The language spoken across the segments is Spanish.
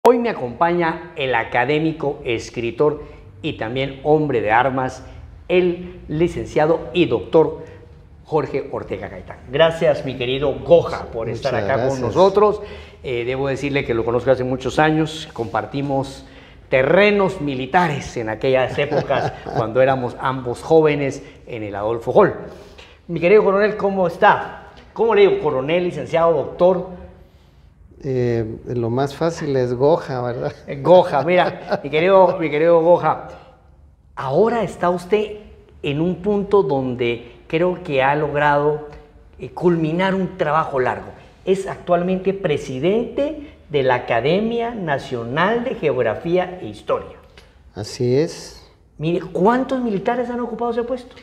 Hoy me acompaña el académico, escritor y también hombre de armas, el licenciado y doctor Jorge Ortega Gaitán. Gracias, mi querido Goja, por estar acá con nosotros. Debo decirle que lo conozco hace muchos años, compartimos terrenos militares en aquellas épocas cuando éramos ambos jóvenes en el Adolfo Hall. Mi querido coronel, ¿cómo está? ¿Cómo le digo? Coronel, licenciado, doctor. Lo más fácil es Goja, ¿verdad? Goja, mira, mi querido Goja, ahora está usted en un punto donde creo que ha logrado culminar un trabajo largo. Es actualmente presidente de la Academia Nacional de Geografía e Historia. Así es. Mire, ¿cuántos militares han ocupado ese puesto?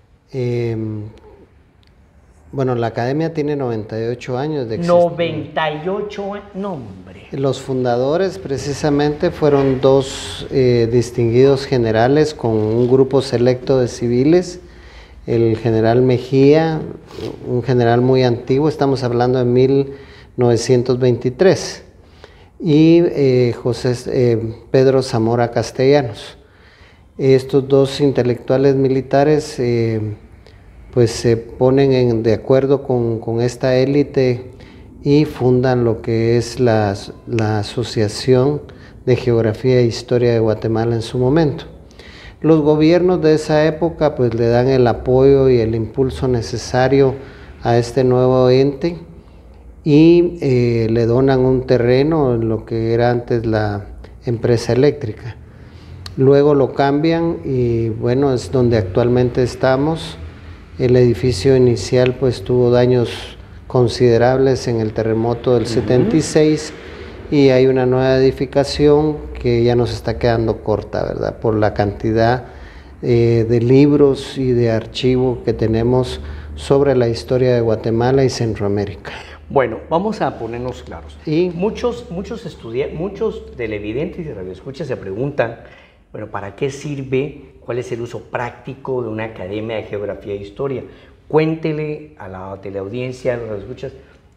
Bueno, la academia tiene 98 años de existencia. 98 años, no hombre. Los fundadores precisamente fueron dos distinguidos generales con un grupo selecto de civiles. El general Mejía, un general muy antiguo, estamos hablando de 1923, y Pedro Zamora Castellanos. Estos dos intelectuales militares pues se ponen de acuerdo con esta élite y fundan lo que es la Asociación de Geografía e Historia de Guatemala en su momento. Los gobiernos de esa época pues le dan el apoyo y el impulso necesario a este nuevo ente y le donan un terreno en lo que era antes la empresa eléctrica. Luego lo cambian y bueno, es donde actualmente estamos. El edificio inicial pues tuvo daños considerables en el terremoto del 76 y hay una nueva edificación que ya nos está quedando corta, ¿verdad? Por la cantidad de libros y de archivo que tenemos sobre la historia de Guatemala y Centroamérica. Bueno, vamos a ponernos claros. Y muchos televidentes y radioescuchas se preguntan, bueno, ¿para qué sirve? ¿Cuál es el uso práctico de una academia de geografía e historia? Cuéntele a la teleaudiencia, a los radioescuchas,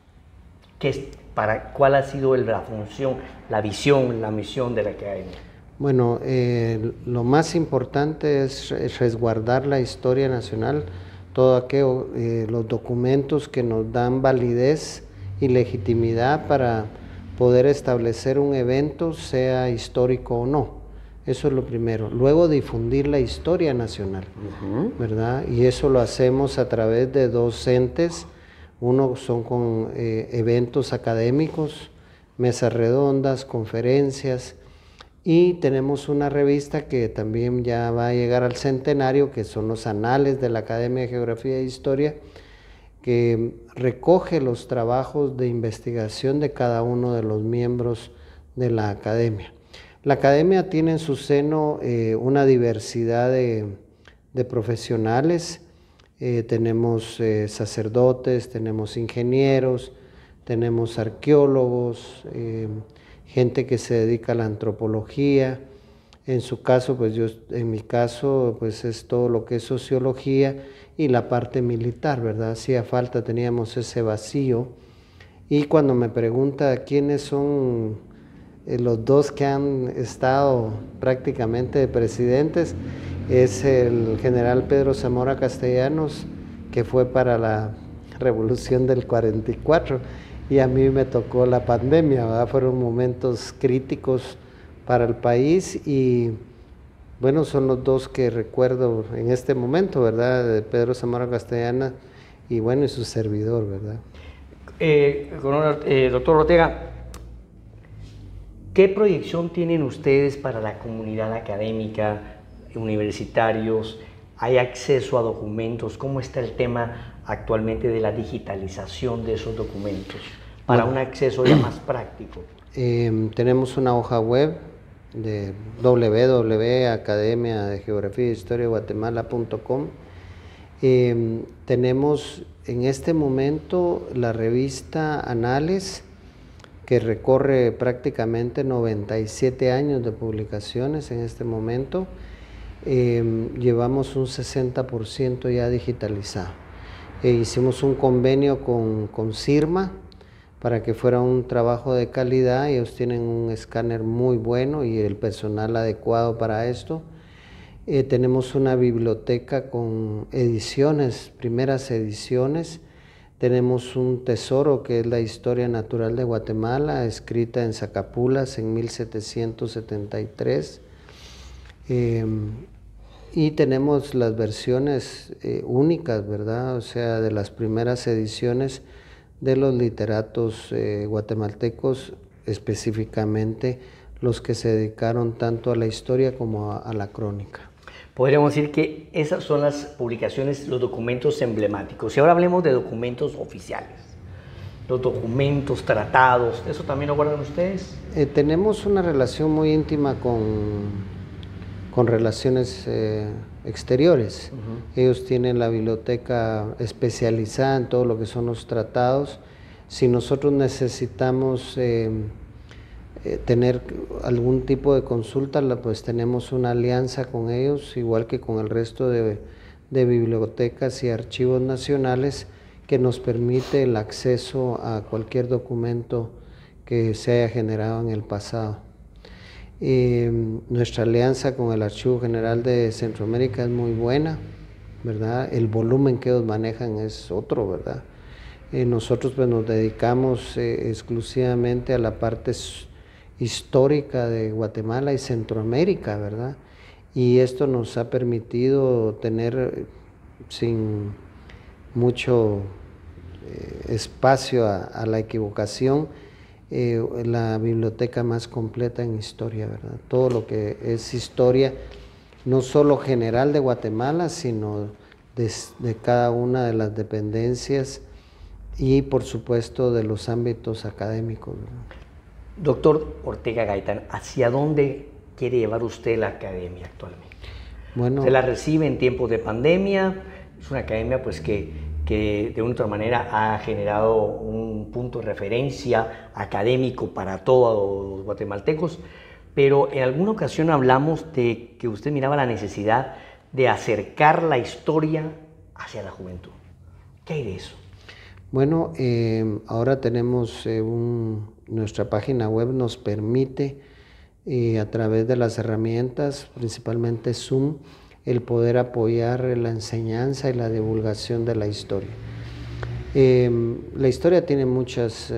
¿cuál ha sido la función, la visión, la misión de la academia? Bueno, lo más importante es resguardar la historia nacional, todo aquello, los documentos que nos dan validez y legitimidad para poder establecer un evento, sea histórico o no. Eso es lo primero. Luego difundir la historia nacional, ¿verdad? Y eso lo hacemos a través de dos entes. Uno son con eventos académicos, mesas redondas, conferencias, y tenemos una revista que también ya va a llegar al centenario, que son los Anales de la Academia de Geografía e Historia, que recoge los trabajos de investigación de cada uno de los miembros de la academia. La academia tiene en su seno una diversidad de profesionales. Tenemos sacerdotes, tenemos ingenieros, tenemos arqueólogos, gente que se dedica a la antropología. En su caso, pues en mi caso, pues es todo lo que es sociología y la parte militar, ¿verdad? Hacía falta, teníamos ese vacío. Y cuando me pregunta quiénes son los dos que han estado prácticamente de presidentes, es el general Pedro Zamora Castellanos, que fue para la revolución del 44, y a mí me tocó la pandemia, ¿verdad? Fueron momentos críticos para el país y bueno, son los dos que recuerdo en este momento, ¿verdad? De Pedro Zamora Castellanos y bueno, y su servidor, ¿verdad? Doctor Ortega, ¿qué proyección tienen ustedes para la comunidad académica, universitarios? ¿Hay acceso a documentos? ¿Cómo está el tema actualmente de la digitalización de esos documentos para un acceso ya más práctico? Tenemos una hoja web de www.academiadegeografiahistoriaguatemala.com. Tenemos en este momento la revista Anales, que recorre prácticamente 97 años de publicaciones en este momento. Llevamos un 60% ya digitalizado. Hicimos un convenio con CIRMA para que fuera un trabajo de calidad. Ellos tienen un escáner muy bueno y el personal adecuado para esto. Tenemos una biblioteca con ediciones, primeras ediciones. Tenemos un tesoro que es la Historia Natural de Guatemala, escrita en Zacapulas en 1773. Y tenemos las versiones únicas, ¿verdad? O sea, de las primeras ediciones de los literatos guatemaltecos, específicamente los que se dedicaron tanto a la historia como a la crónica. Podríamos decir que esas son las publicaciones, los documentos emblemáticos. Y ahora hablemos de documentos oficiales, los documentos, tratados, ¿eso también lo guardan ustedes? Tenemos una relación muy íntima con relaciones exteriores. Ellos tienen la biblioteca especializada en todo lo que son los tratados. Si nosotros necesitamos tener algún tipo de consulta, pues tenemos una alianza con ellos, igual que con el resto de bibliotecas y archivos nacionales, que nos permite el acceso a cualquier documento que se haya generado en el pasado. Nuestra alianza con el Archivo General de Centroamérica es muy buena, ¿verdad? El volumen que ellos manejan es otro, ¿verdad? Nosotros pues nos dedicamos exclusivamente a la parte histórica de Guatemala y Centroamérica, ¿verdad? Y esto nos ha permitido tener sin mucho espacio a la equivocación la biblioteca más completa en historia, ¿verdad? Todo lo que es historia, no solo general de Guatemala, sino de cada una de las dependencias y por supuesto de los ámbitos académicos, ¿verdad? Doctor Ortega Gaitán, ¿hacia dónde quiere llevar usted la academia actualmente? Bueno, ¿se la recibe en tiempos de pandemia? Es una academia pues que de una u otra manera ha generado un punto de referencia académico para todos los guatemaltecos, pero en alguna ocasión hablamos de que usted miraba la necesidad de acercar la historia hacia la juventud. ¿Qué hay de eso? Bueno, ahora tenemos nuestra página web nos permite a través de las herramientas, principalmente Zoom, el poder apoyar la enseñanza y la divulgación de la historia. La historia tiene muchos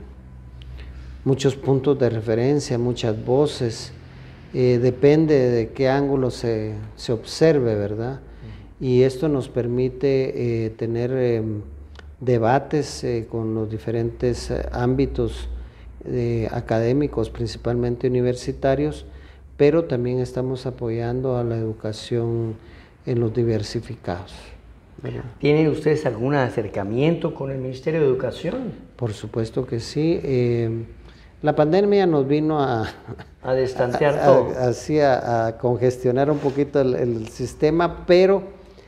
puntos de referencia, muchas voces, depende de qué ángulo se observe, ¿verdad? Y esto nos permite tener debates con los diferentes ámbitos académicos, principalmente universitarios, pero también estamos apoyando a la educación en los diversificados, ¿verdad? ¿Tienen ustedes algún acercamiento con el Ministerio de Educación? Por supuesto que sí. La pandemia nos vino a destantear todo. Así a congestionar un poquito el sistema, pero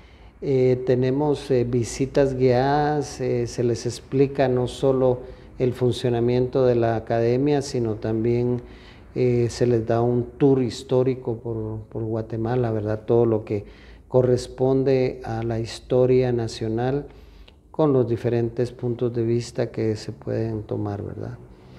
tenemos visitas guiadas, se les explica no solo el funcionamiento de la academia, sino también se les da un tour histórico por Guatemala, ¿verdad? Todo lo que corresponde a la historia nacional con los diferentes puntos de vista que se pueden tomar, ¿verdad?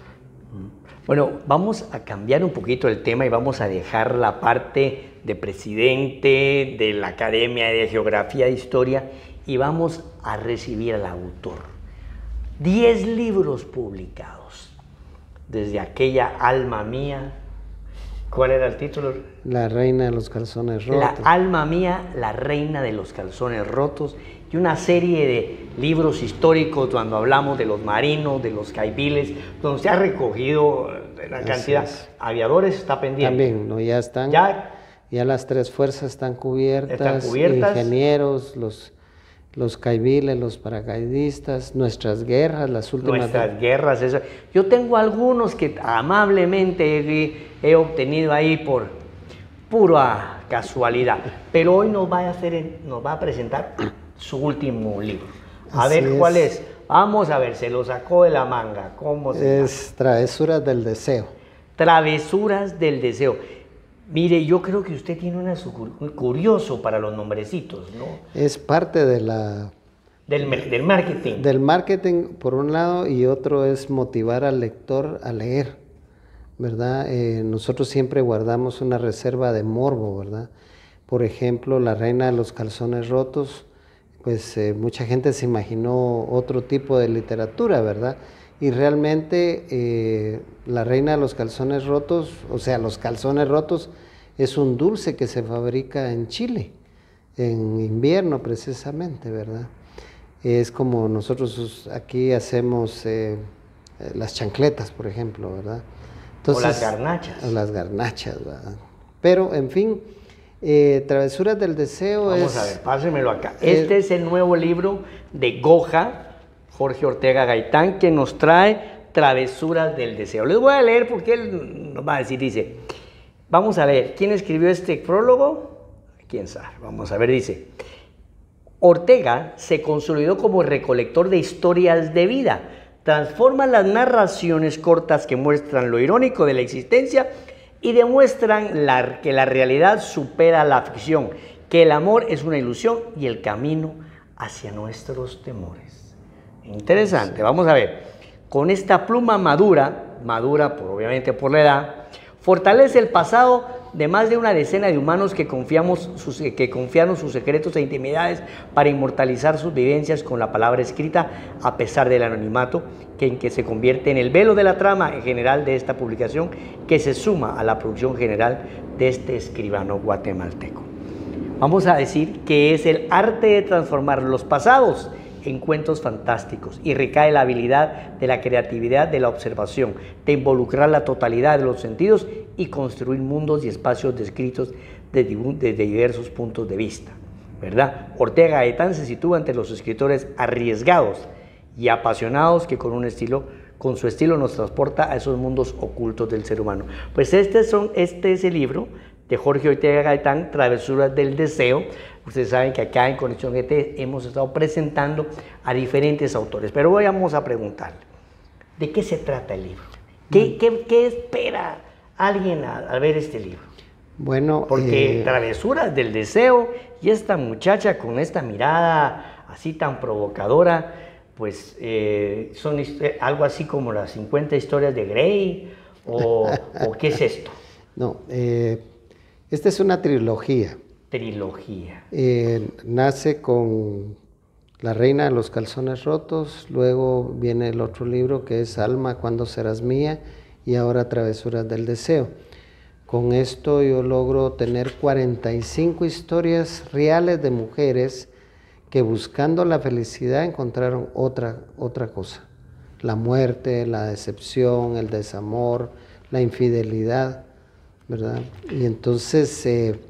Bueno, vamos a cambiar un poquito el tema y vamos a dejar la parte de presidente de la Academia de Geografía e Historia y vamos a recibir al autor. 10 libros publicados desde aquella alma mía. ¿Cuál era el título? La reina de los calzones rotos. La alma mía, la reina de los calzones rotos, y una serie de libros históricos cuando hablamos de los marinos, de los caibiles, donde se ha recogido la cantidad. Aviadores está pendiente. También, ¿no? Ya están. Ya las 3 fuerzas están cubiertas. Ingenieros, los caibiles, los paracaidistas, nuestras guerras, las últimas. Nuestras guerras, eso. Yo tengo algunos que amablemente he obtenido ahí por pura casualidad, pero hoy nos va a presentar su último libro. A ver cuál es. Vamos a ver, se lo sacó de la manga. ¿Cómo se llama? Es Travesuras del Deseo. Travesuras del Deseo. Mire, yo creo que usted tiene muy curioso para los nombrecitos, ¿no? Es parte de la Del marketing. Del marketing, por un lado, y otro es motivar al lector a leer, ¿verdad? Nosotros siempre guardamos una reserva de morbo, ¿verdad? Por ejemplo, La reina de los calzones rotos, pues mucha gente se imaginó otro tipo de literatura, ¿verdad? Y realmente La reina de los calzones rotos, o sea, los calzones rotos, es un dulce que se fabrica en Chile, en invierno precisamente, ¿verdad? Es como nosotros aquí hacemos las chancletas, por ejemplo, ¿verdad? Entonces, o las garnachas. O las garnachas, ¿verdad? Pero, en fin, Travesuras del Deseo Vamos a ver, pásenmelo acá. Este es el nuevo libro de Goja, Jorge Ortega Gaitán, que nos trae Travesuras del Deseo. Les voy a leer porque él nos va a decir, dice, vamos a ver, ¿quién escribió este prólogo? ¿Quién sabe? Vamos a ver, dice... Ortega se consolidó como recolector de historias de vida, transforma las narraciones cortas que muestran lo irónico de la existencia y demuestran que la realidad supera la ficción, que el amor es una ilusión y el camino hacia nuestros temores. Interesante, vamos a ver. Con esta pluma madura obviamente por la edad, fortalece el pasado de más de una decena de humanos que confiaron sus secretos e intimidades para inmortalizar sus vivencias con la palabra escrita, a pesar del anonimato en que se convierte en el velo de la trama en general de esta publicación, que se suma a la producción general de este escribano guatemalteco. Vamos a decir que es el arte de transformar los pasados en cuentos fantásticos y recae la habilidad de la creatividad, de la observación, de involucrar la totalidad de los sentidos y construir mundos y espacios descritos desde diversos puntos de vista, ¿verdad? Ortega Gaitán se sitúa entre los escritores arriesgados y apasionados que con su estilo nos transporta a esos mundos ocultos del ser humano. Pues este es el libro de Jorge Ortega Gaitán, Travesuras del Deseo. Ustedes saben que acá en Conexión GT hemos estado presentando a diferentes autores, pero hoy vamos a preguntarle, ¿de qué se trata el libro? ¿Qué espera alguien al ver este libro? Bueno, porque Travesuras del Deseo y esta muchacha con esta mirada así tan provocadora, pues son algo así como las 50 historias de Grey, o ¿qué es esto? No, esta es una trilogía. Nace con La reina de los calzones rotos, luego viene el otro libro que es Alma, ¿cuándo serás mía? Y ahora Travesuras del Deseo. Con esto yo logro tener 45 historias reales de mujeres que buscando la felicidad encontraron otra cosa. La muerte, la decepción, el desamor, la infidelidad, ¿verdad? Y entonces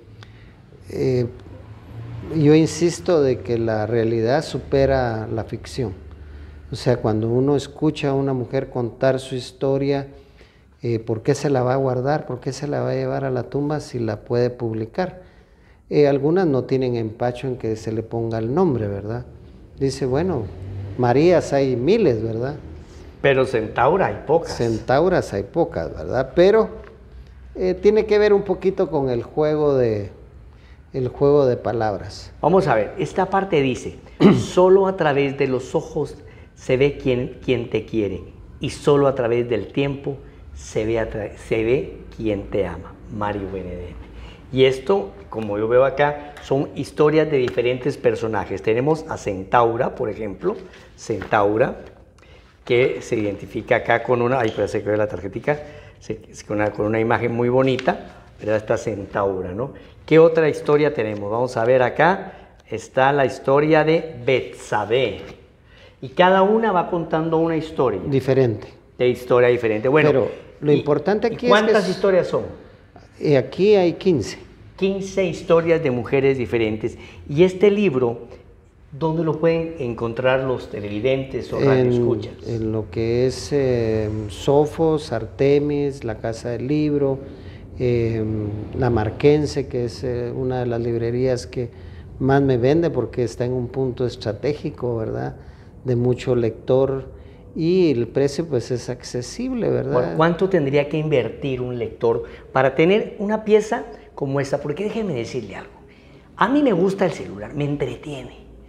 yo insisto de que la realidad supera la ficción. O sea, cuando uno escucha a una mujer contar su historia, ¿por qué se la va a guardar? ¿Por qué se la va a llevar a la tumba si la puede publicar? Algunas no tienen empacho en que se le ponga el nombre, ¿verdad? Dice, bueno, Marías hay miles, ¿verdad? Pero Centaura hay pocas. Centauras hay pocas, ¿verdad? Pero tiene que ver un poquito con el juego de palabras. Vamos a ver, esta parte dice, solo a través de los ojos se ve quien te quiere y solo a través del tiempo se ve quien te ama. Mario Benedetti. Y esto, como yo veo acá, son historias de diferentes personajes. Tenemos a Centaura, por ejemplo, Centaura, que se identifica acá con una, ahí parece que ve la tarjetica, con una imagen muy bonita, ¿verdad? Esta Centaura, ¿no? ¿Qué otra historia tenemos? Vamos a ver acá, está la historia de Betsabé. Y cada una va contando una historia. Diferente. De historia diferente. Bueno, pero lo importante aquí es ¿cuántas historias son? Aquí hay 15. 15 historias de mujeres diferentes. Y este libro, ¿dónde lo pueden encontrar los televidentes o radioescuchas? En lo que es Sofos, Artemis, La Casa del Libro, La Marquense, que es una de las librerías que más me vende porque está en un punto estratégico, ¿verdad? De mucho lector, y el precio pues es accesible, ¿verdad? ¿Por cuánto tendría que invertir un lector para tener una pieza como esta? Porque déjeme decirle algo, a mí me gusta el celular, me entretiene,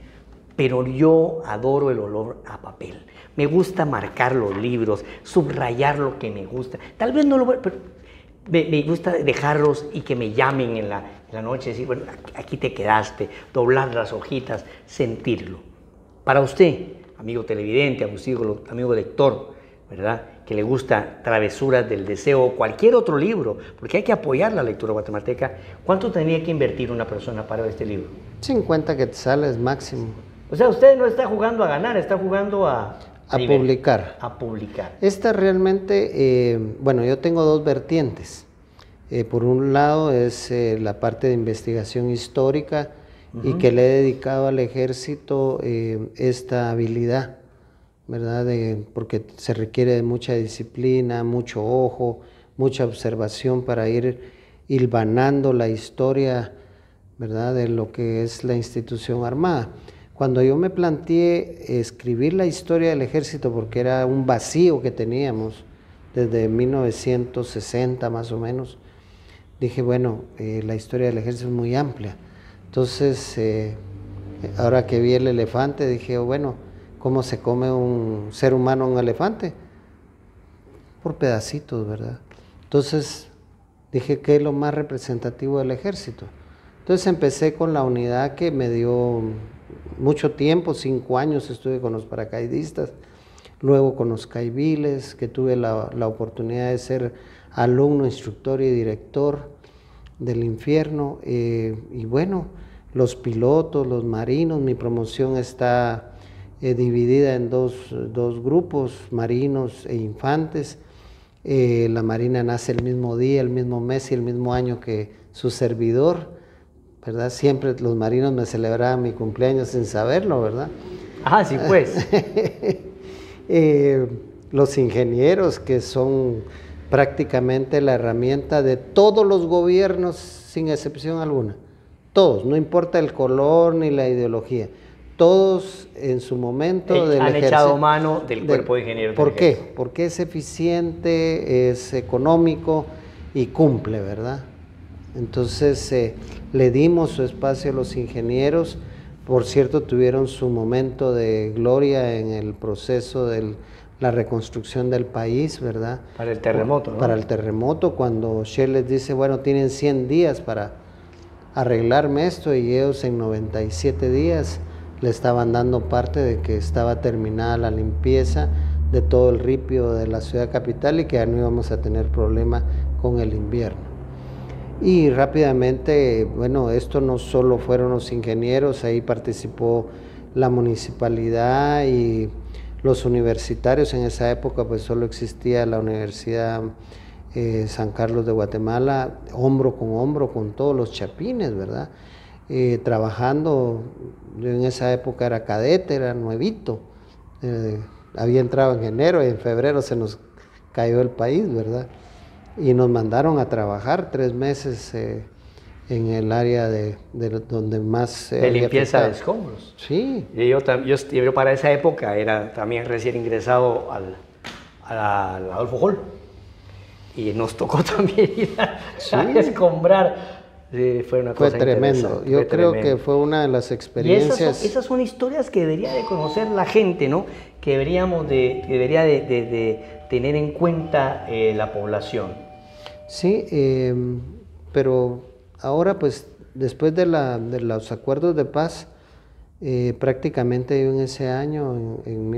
pero yo adoro el olor a papel. Me gusta marcar los libros, subrayar lo que me gusta. Tal vez no lo voy, pero me gusta dejarlos y que me llamen en la noche, decir, bueno, aquí te quedaste, doblar las hojitas, sentirlo. Para usted, amigo televidente, amigo lector, ¿verdad?, que le gusta Travesuras del Deseo o cualquier otro libro, porque hay que apoyar la lectura guatemalteca, ¿cuánto tenía que invertir una persona para este libro? 50 quetzales máximo. O sea, usted no está jugando a ganar, está jugando a publicar. A publicar. Esta realmente, bueno, yo tengo dos vertientes. Por un lado es la parte de investigación histórica y que le he dedicado al ejército esta habilidad, ¿verdad? Porque se requiere de mucha disciplina, mucho ojo, mucha observación para ir hilvanando la historia, ¿verdad?, de lo que es la institución armada. Cuando yo me planteé escribir la historia del ejército, porque era un vacío que teníamos desde 1960 más o menos, dije, bueno, la historia del ejército es muy amplia. Entonces, ahora que vi el elefante, dije, bueno, ¿cómo se come un ser humano un elefante? Por pedacitos, ¿verdad? Entonces, dije, ¿qué es lo más representativo del ejército? Entonces empecé con la unidad que me dio mucho tiempo, 5 años estuve con los paracaidistas, luego con los caiviles, que tuve la oportunidad de ser alumno, instructor y director del infierno, y bueno, los pilotos, los marinos. Mi promoción está dividida en dos grupos, marinos e infantes. La Marina nace el mismo día, el mismo mes y el mismo año que su servidor, ¿verdad? Siempre los marinos me celebraban mi cumpleaños sin saberlo, ¿verdad? Ah, sí, pues. Los ingenieros, que son prácticamente la herramienta de todos los gobiernos, sin excepción alguna. Todos, no importa el color ni la ideología. Todos en su momento han echado mano del cuerpo de ingenieros. ¿Por qué? Porque es eficiente, es económico y cumple, ¿verdad? Entonces le dimos su espacio a los ingenieros. Por cierto, tuvieron su momento de gloria en el proceso de la reconstrucción del país, ¿verdad? Para el terremoto, ¿no? Para el terremoto, cuando Shell les dice, bueno, tienen 100 días para arreglarme esto, y ellos en 97 días le estaban dando parte de que estaba terminada la limpieza de todo el ripio de la ciudad capital y que ya no íbamos a tener problema con el invierno. Y rápidamente, bueno, esto no solo fueron los ingenieros, ahí participó la municipalidad y los universitarios. En esa época pues solo existía la Universidad San Carlos de Guatemala, hombro con todos los chapines, ¿verdad? Trabajando. Yo en esa época era cadete, era nuevito, había entrado en enero y en febrero se nos cayó el país, ¿verdad? Y nos mandaron a trabajar 3 meses en el área de donde más... de limpieza de escombros. Sí. Y yo para esa época era también recién ingresado al Adolfo Hall. Y nos tocó también ir a escombrar. Sí, fue una cosa tremendo. Yo creo que fue una de las experiencias. Y esas son historias que debería de conocer la gente, ¿no? Que debería de tener en cuenta la población. Sí, pero ahora pues después de los acuerdos de paz, prácticamente yo en ese año, en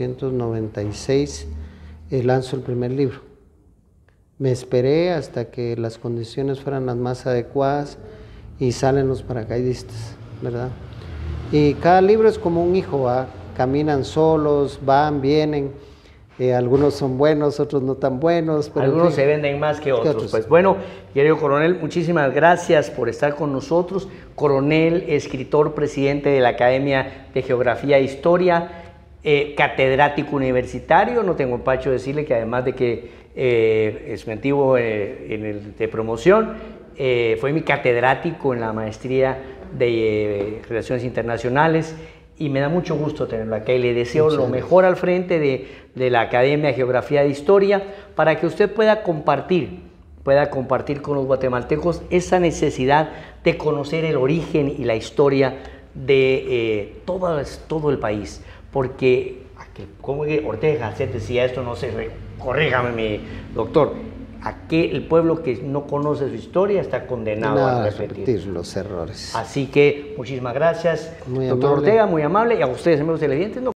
1996, lanzo el primer libro. Me esperé hasta que las condiciones fueran las más adecuadas y salen los paracaidistas, ¿verdad? Y cada libro es como un hijo, ¿va? Caminan solos, van, vienen, algunos son buenos, otros no tan buenos. Pero algunos se venden más que otros. Pues bueno, querido coronel, muchísimas gracias por estar con nosotros. Coronel, escritor, presidente de la Academia de Geografía e Historia, catedrático universitario. No tengo empacho de decirle que además de que es mi antiguo de promoción, fue mi catedrático en la maestría de Relaciones Internacionales, y me da mucho gusto tenerlo acá y le deseo lo mejor al frente de la Academia de Geografía e Historia, para que usted pueda compartir con los guatemaltecos esa necesidad de conocer el origen y la historia de todo el país, porque, como que Ortega Gasset decía esto, no sé, corríjame mi doctor, el pueblo que no conoce su historia está condenado a repetir los errores. Así que muchísimas gracias, Muy doctor amable. Ortega, muy amable, y a ustedes, amigos televidentes,